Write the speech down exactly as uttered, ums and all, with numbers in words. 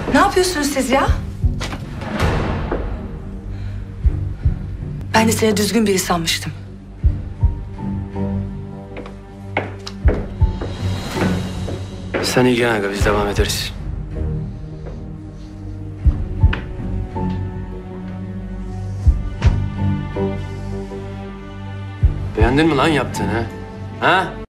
Ne yapıyorsunuz siz ya? Ben de seni düzgün biri sanmıştım. Sen ilgilen aga, biz devam ederiz. Beğendin mi lan yaptığını ha? Ha?